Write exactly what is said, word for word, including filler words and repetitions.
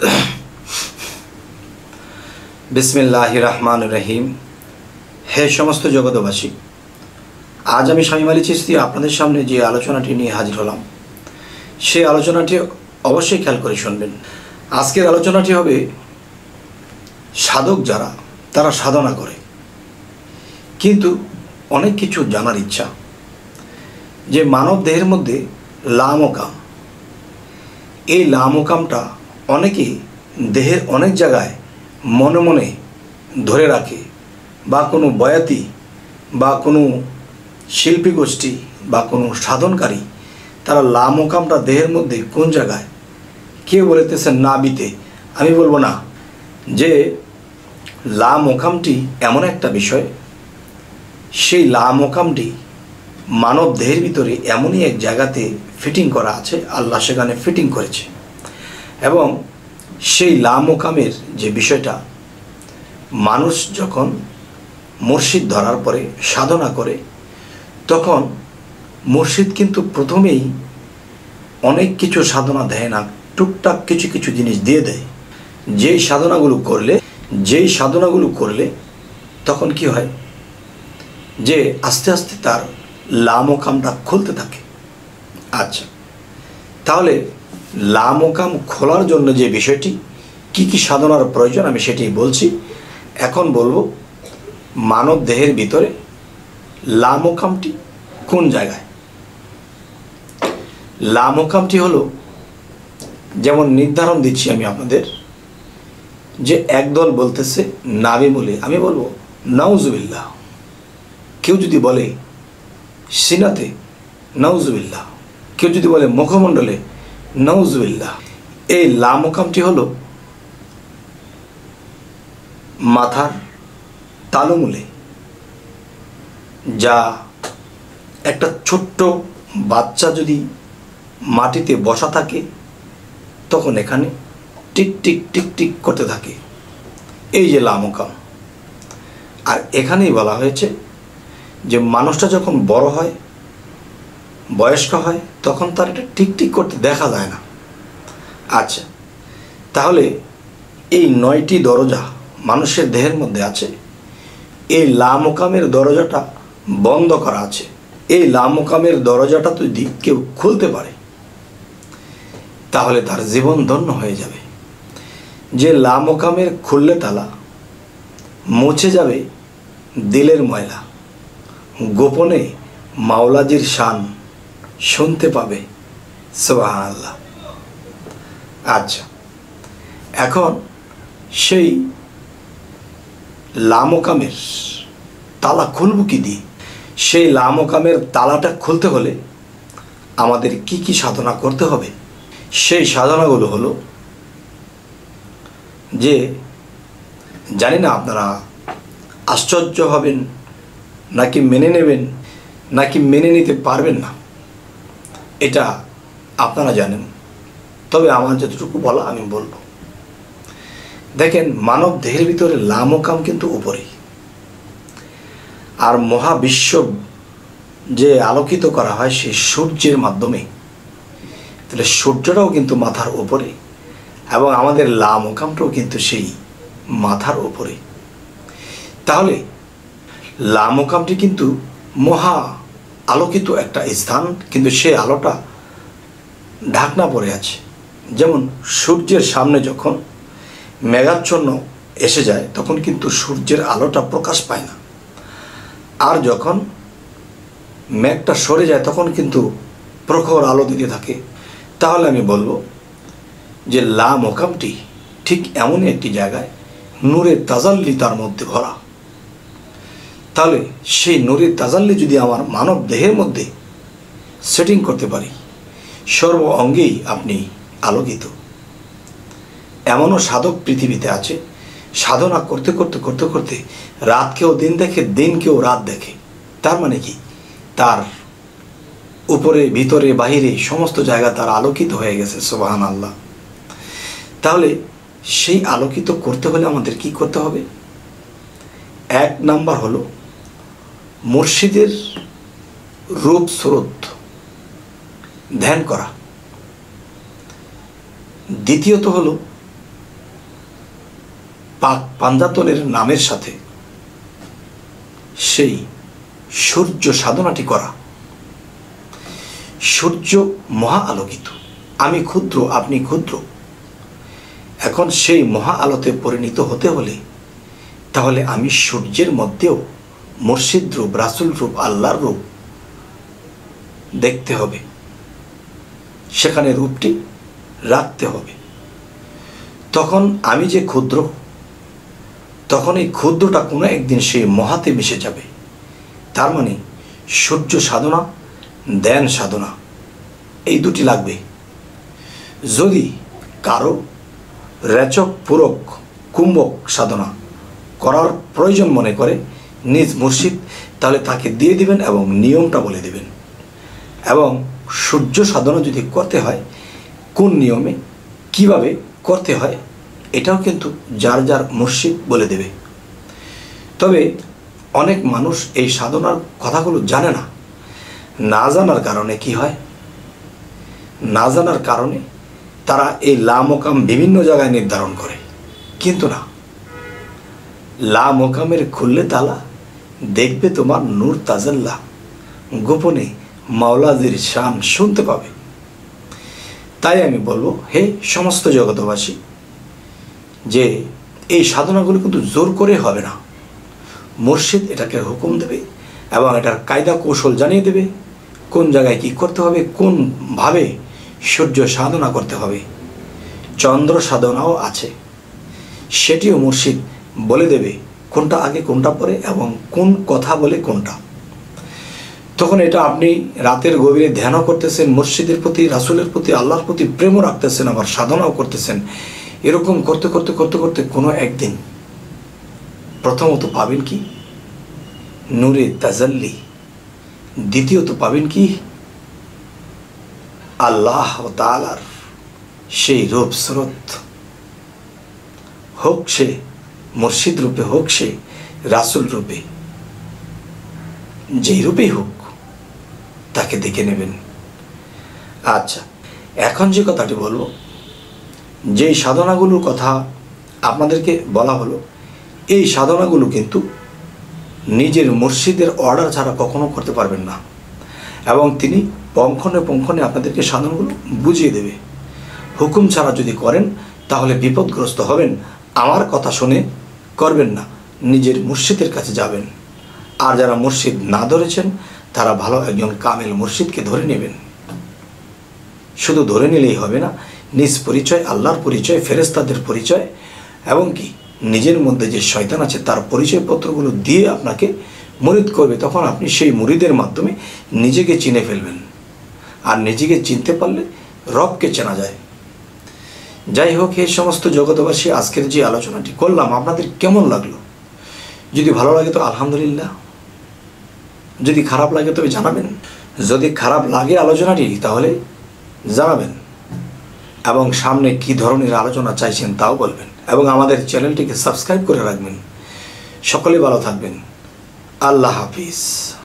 बिस्मिल्लाहिर रहमानिर रहीम। हे समस्त जगतबासी, आज आमी शामीम आली चिश्ती आपनादेर सामने जे आलोचनाटी निये हाजिर हलाम सेई आलोचनाटी अवश्यई खेयाल करे शुनबेन। आजकेर आलोचनाटी होबे साधक जारा तारा साधना करे किन्तु अनेक किछु जानार इच्छा जे मानव देहेर मध्य लामोकाम, এই লামোকামটা অনেকে দেহের অনেক জায়গায় মনে মনে ধরে রাখে, বা কোনো বয়াতি বা কোনো শিল্পী গোষ্ঠী বা কোনো সাধনকারী তারা লামোকামটা দেহের মধ্যে কোন জায়গায় কেউ বলতেছেন নাভিতে। আমি বলবো না, যে লামোকামটি এমন একটা বিষয়, সেই লামোকামটি মানব দেহের ভিতরে এমনই এক জায়গাতে ফিটিং করা আছে, আল্লাহ সেখানে ফিটিং করেছে। এবং সেই লামোকামের যে বিষয়টা, মানুষ যখন মুর্শিদ ধরার পরে সাধনা করে তখন মুর্শিদ কিন্তু প্রথমেই অনেক কিছু সাধনা দেয় না, টুকটাক কিছু কিছু জিনিস দিয়ে দেয়। যেই সাধনাগুলো করলে যেই সাধনাগুলো করলে তখন কি হয়, যে আস্তে আস্তে তার লামোকামটা খুলতে থাকে। আচ্ছা, তাহলে লামোকাম খোলার জন্য যে বিষয়টি কি কি সাধনার প্রয়োজন আমি সেটাই বলছি। এখন বলবো মানব দেহের ভিতরে লামোকামটি কোন জায়গায়। লামোকামটি হলো, যেমন নির্ধারণ দিচ্ছি আমি আপনাদের, যে একদল বলতেছে নাভিমূলে, আমি বলবো নাউজুবিল্লাহ। কেউ যদি বলে সিনাতে, নাউজুবিল্লাহ। কেউ যদি বলে মুখমণ্ডলে, নাউজুবিল্লাহ। এই লামোকামটি হলো মাথার তালুমূলে, যা একটা ছোট্ট বাচ্চা যদি মাটিতে বসা থাকে তখন এখানে টিক টিক টিক টিক করতে থাকে, এই যে লামোকাম। আর এখানেই বলা হয়েছে যে মানুষটা যখন বড় হয়, বয়স্ক হয়, তখন তার এটা টিক টিক করতে দেখা যায় না। আচ্ছা, তাহলে এই নয়টি দরজা মানুষের দেহের মধ্যে আছে, এই লামোকামের দরজাটা বন্ধ করা আছে। এই লামোকামের দরজাটা যদি কেউ খুলতে পারে তাহলে তার জীবন ধন্য হয়ে যাবে। যে লামোকামের খুললে তালা, মুছে যাবে দিলের ময়লা, গোপনে মাওলাজির শান শুনতে পাবে, সুবহানাল্লাহ। আচ্ছা, এখন সেই লামোকামের তালা খুলব কি দিয়ে? সেই লামোকামের তালাটা খুলতে হলে আমাদের কি কি সাধনা করতে হবে? সেই সাধনাগুলো হলো, যে জানি না আপনারা আশ্চর্য হবেন নাকি মেনে নেবেন নাকি মেনে নিতে পারবেন না, এটা আপনারা জানেন। তবে আমার যতটুকু বলা আমি বলবো। দেখেন, মানব দেহের ভিতরে লামোকাম কিন্তু উপরে, আর মহাবিশ্ব যে আলোকিত করা হয় সেই সূর্যের মাধ্যমে, তাহলে সূর্যটাও কিন্তু মাথার উপরে, এবং আমাদের লামোকামটাও কিন্তু সেই মাথার উপরে। তাহলে লামোকামটি কিন্তু মহা আলোকিত একটা স্থান, কিন্তু সেই আলোটা ঢাকনা পড়ে আছে। যেমন সূর্যের সামনে যখন মেঘাচ্ছন্ন এসে যায় তখন কিন্তু সূর্যের আলোটা প্রকাশ পায় না, আর যখন মেঘটা সরে যায় তখন কিন্তু প্রখর আলো দিতে থাকে। তাহলে আমি বলবো যে লামোকামটি ঠিক এমনই একটি জায়গায় নূরের তাজাল্লি তার মধ্যে ভরা। তাহলে সেই নূরের তাজাল্লি যদি আমার মানব দেহের মধ্যে সেটিং করতে পারি, সর্ব অঙ্গেই আপনি আলোকিত। এমনও সাধক পৃথিবীতে আছে, সাধনা করতে করতে করতে করতে রাতকেও দিন দেখে, দিনকেও রাত দেখে। তার মানে কি, তার উপরে ভিতরে বাহিরে সমস্ত জায়গা তার আলোকিত হয়ে গেছে, সুবহানাল্লাহ। তাহলে সেই আলোকিত করতে হলে আমাদের কি করতে হবে? এক নাম্বার হলো মুর্শিদের রূপ স্রোত ধ্যান করা। দ্বিতীয়ত হলো পাক পাঞ্জাতনের নামের সাথে সেই সূর্য সাধনাটি করা। সূর্য মহা আলোকিত, আমি ক্ষুদ্র, আপনি ক্ষুদ্র। এখন সেই মহা আলোতে পরিণত হতে হলে তাহলে আমি সূর্যের মধ্যেও মুর্শিদ রূপ, রাসূল রূপ, আল্লাহর রূপ দেখতে হবে, সেখানে রূপটি রাখতে হবে। তখন আমি যে ক্ষুদ্র, তখন এই ক্ষুদ্রটা কোনো একদিন সেই মহাতে মিশে যাবে। তার মানে সূর্য সাধনা, ধ্যান সাধনা, এই দুটি লাগবে। যদি কারো রেচক, পূরক, কুম্ভক সাধনা করার প্রয়োজন মনে করে নিজ মুর্শিদ, তাহলে তাকে দিয়ে দিবেন এবং নিয়মটা বলে দিবেন। এবং সূর্য সাধনা যদি করতে হয় কোন নিয়মে, কিভাবে করতে হয়, এটাও কিন্তু যার যার মুর্শিদ বলে দেবে। তবে অনেক মানুষ এই সাধনার কথাগুলো জানে না। না জানার কারণে কি হয়, না জানার কারণে তারা এই লা মোকাম বিভিন্ন জায়গায় নির্ধারণ করে। কিন্তু না, লা মোকামের খুললে তালা, দেখবে তোমার নূর তাজাল্লা, গোপনে মাওলাজির শান শুনতে পাবে। তাই আমি বলবো, হে সমস্ত জগতবাসী, যে এই সাধনাগুলো কিন্তু জোর করে হবে না। মুর্শিদ এটাকে হুকুম দেবে এবং এটার কায়দা কৌশল জানিয়ে দেবে, কোন জায়গায় কি করতে হবে, কোনভাবে সূর্য সাধনা করতে হবে। চন্দ্র সাধনাও আছে, সেটিও মুর্শিদ বলে দেবে কোনটা আগে কোনটা পরে এবং কোন কথা বলে কোনটা। তখন এটা আপনি রাতের গভীরে ধ্যানও করতেছেন, মুর্শিদের প্রতি, রাসূলের প্রতি, আল্লাহর প্রতি প্রেমও রাখতেছেন, আবার সাধনাও করতেছেন। এরকম করতে করতে করতে করতে কোনো একদিন প্রথমত পাবেন কি নূরে তাজাল্লি, দ্বিতীয়ত পাবেন কি আল্লাহ তাআলার সেই রূপ স্রোত, হোক সে মুর্শিদ রূপে, হোক সে রাসূল রূপে, যেই রূপেই হোক তাকে দেখে নেবেন। আচ্ছা, এখন যে কথাটি বলবো, যেই সাধনাগুলোর কথা আপনাদেরকে বলা হলো, এই সাধনাগুলো কিন্তু নিজের মুর্শিদের অর্ডার ছাড়া কখনো করতে পারবেন না। এবং তিনি পঙ্খনে পঙ্খনে আপনাদেরকে সাধনাগুলো বুঝিয়ে দেবে। হুকুম ছাড়া যদি করেন তাহলে বিপদগ্রস্ত হবেন। আমার কথা শুনে করবেন না, নিজের মুর্শিদের কাছে যাবেন। আর যারা মুর্শিদ না ধরেছেন তারা ভালো একজন কামেল মুর্শিদকে ধরে নেবেন। শুধু ধরে নিলেই হবে না, নিজ পরিচয়, আল্লাহর পরিচয়, ফেরেশতাদের পরিচয় এবং কি নিজের মধ্যে যে শয়তান আছে তার পরিচয়পত্রগুলো দিয়ে আপনাকে মুরিদ করবে। তখন আপনি সেই মুরিদের মাধ্যমে নিজেকে চিনে ফেলবেন। আর নিজেকে চিনতে পারলে রবকে চেনা যায়। যাই হোক, এই সমস্ত জগতবাসী, আজকের যে আলোচনাটি করলাম আপনাদের কেমন লাগলো? যদি ভালো লাগে তো আলহামদুলিল্লাহ, যদি খারাপ লাগে তবে জানাবেন। যদি খারাপ লাগে আলোচনাটি তাহলে জানাবেন এবং সামনে কি ধরনের আলোচনা চাইছেন তাও বলবেন এবং আমাদের চ্যানেলটিকে সাবস্ক্রাইব করে রাখবেন। সকলে ভালো থাকবেন। আল্লাহ হাফিজ।